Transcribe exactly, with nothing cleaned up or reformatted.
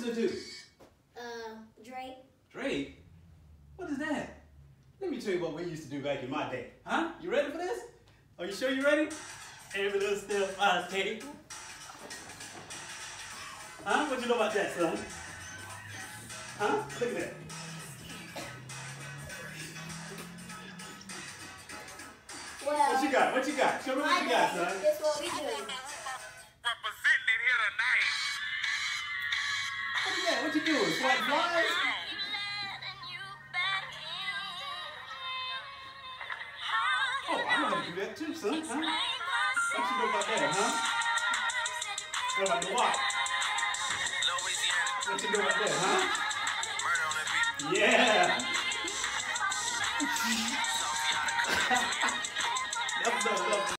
listen to? Uh, Drake. Drake? What is that? Let me tell you what we used to do back in my day. Huh? You ready for this? Are you sure you're ready? Every little step I take. Huh? What you know about that, son? Huh? Look at that. Well, What you got? What you got? Show me what you got, son. That's what we do. Representing it here tonight. What is that? What you doing? Swat flies? Oh, I know how to do that too, son. Huh? What you know about that, huh? What about the watch? What you know about that, huh? Yeah. That's so